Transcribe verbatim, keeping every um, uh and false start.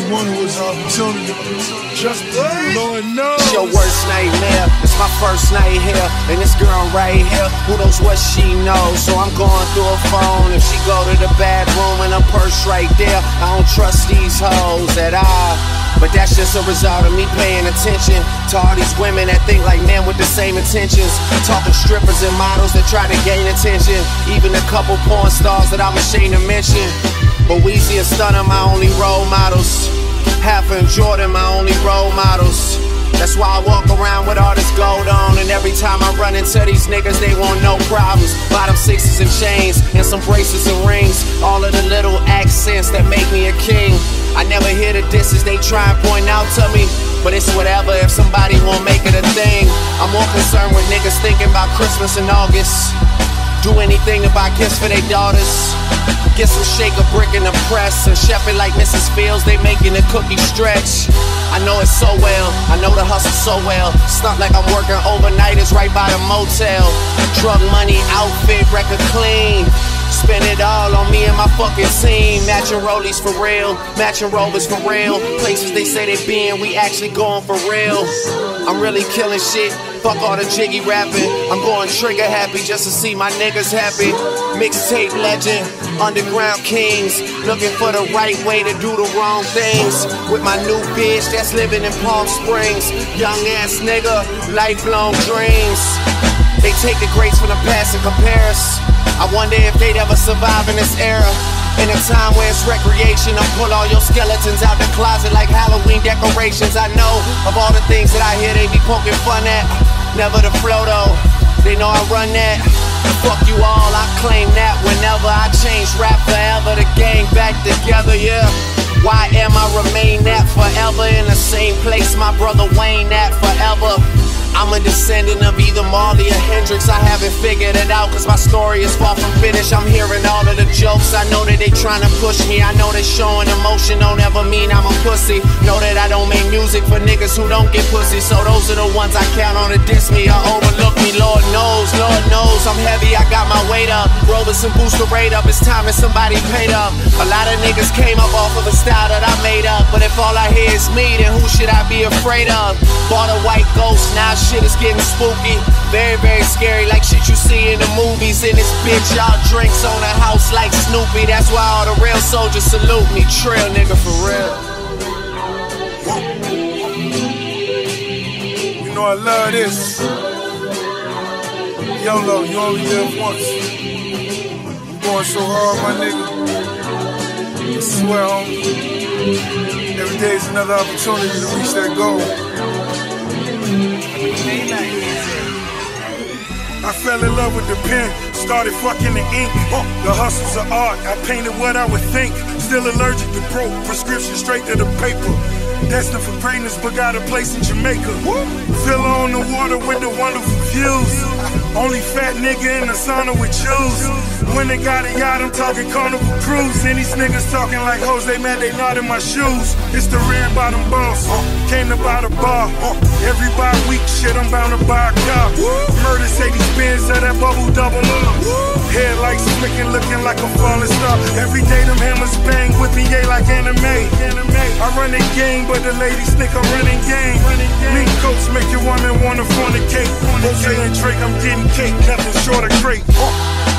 one who has opportunity. Just Lord knows. It's your worst nightmare. It's my first night here, and this girl right here, who knows what she knows? So I'm going through her phone. If she go to the bathroom and her purse right there, I don't trust these hoes at all. But that's just a result of me paying attention to all these women that think like men with the same intentions. Talking strippers and models that try to gain attention. Even a couple porn stars that I'm ashamed to mention. But Weezy and Stunner my only role models. Half and Jordan my only role models. That's why I walk around with all this gold on. And every time I run into these niggas, they want no problems. Bottom sixes and chains, and some bracelets and rings. All of the little accents that make me a king. I never hear the disses they try and point out to me. But it's whatever if somebody won't make it a thing. I'm more concerned with niggas thinking about Christmas in August. Do anything to buy gifts for their daughters. Get some shake a brick in the press and chef it like Missus Fields, they making the cookie stretch. I know it so well, I know the hustle so well. Stunt like I'm working overnighters right by the motel. Drug money, outfit, record clean. Spend it all on me and my fucking team. Matching rollies for real, matching rovers for real. Places they say they been, we actually going for real. I'm really killing shit, fuck all the jiggy rapping. I'm going trigger happy just to see my niggas happy. Mixtape legend, underground kings. Looking for the right way to do the wrong things. With my new bitch that's living in Palm Springs. Young ass nigga, lifelong dreams. They take the greats from the past and compare us. I wonder if they'd ever survive in this era. In a time where it's recreation, I pull all your skeletons out the closet like Halloween decorations. I know of all the things that I hear they be poking fun at. Never the flow though, they know I run that. Fuck you all, I claim that whenever I change rap forever, the gang back together, yeah. Why am I remain that forever in the same place my brother Wayne at forever? I'm a descendant of either Marley or Hendrix. I haven't figured it out cause my story is far from finished. I'm hearing all of the jokes, I know that they trying to push me. I know that showing emotion don't ever mean I'm a pussy. Know that I don't make music for niggas who don't get pussy. So those are the ones I count on to diss me or overlook me. Lord knows, Lord knows I'm heavy, I got my weight up. Rollers and boost the rate up, it's time that somebody paid up. A lot of niggas came up off of a style that I made up. But if all I hear is me, then who should I be afraid of? Bought a white ghost, now shit is getting spooky. Very, very scary, like shit you see in the movies. In this bitch, y'all drinks on the house like Snoopy. That's why all the real soldiers salute me. Trill nigga for real. You know I love this. YOLO, you only live once. I'm going so hard, my nigga. I swear, homie. Every day is another opportunity to reach that goal. I fell in love with the pen, started fucking the ink. The hustle's of art, I painted what I would think. Still allergic to broke, prescription straight to the paper. Destined for greatness, but got a place in Jamaica. Villa on the water with the wonderful views. Only fat nigga in the sauna with shoes. When they got a yacht, I'm talking Carnival Cruise. And these niggas talking like hoes, they mad they not in my shoes. It's the red bottom boss, came to buy the bar. Every bi week shit, I'm bound to buy a car. Murder say these bins of that bubble double up. Headlights flicking, looking like a falling star. Every day them hammers bang with me, yeah, like anime. I run the game, but the ladies think I'm running game. Mink coats make your woman wanna fornicate. Jose and Drake, I'm getting cake, nothing short of great.